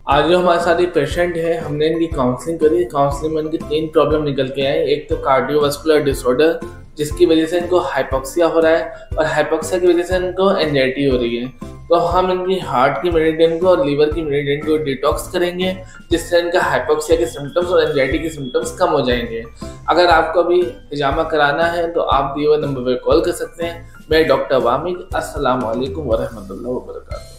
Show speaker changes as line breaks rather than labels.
आज जो हमारे साथ एक पेशेंट है, हमने इनकी काउंसलिंग करी। काउंसलिंग में इनकी 3 प्रॉब्लम निकल के आई। एक तो कार्डियोवास्कुलर डिसऑर्डर, जिसकी वजह से इनको हाइपोक्सिया हो रहा है, और हाइपोक्सिया की वजह से इनको एंजाइटी हो रही है। तो हम इनकी हार्ट की मेडिटेन को और लीवर की मेडिटेन को डिटॉक्स करेंगे, जिससे इनका हाइपोक्सिया के सिम्टम्स और एंजाइटी के सिम्टम्स कम हो जाएंगे। अगर आपको अभी हिजामा कराना है तो आप दिए हुए नंबर पर कॉल कर सकते हैं। मैं डॉक्टर वामिद। अस्सलाम वालेकुम वरहमतुल्लाहि वबरकातुहू।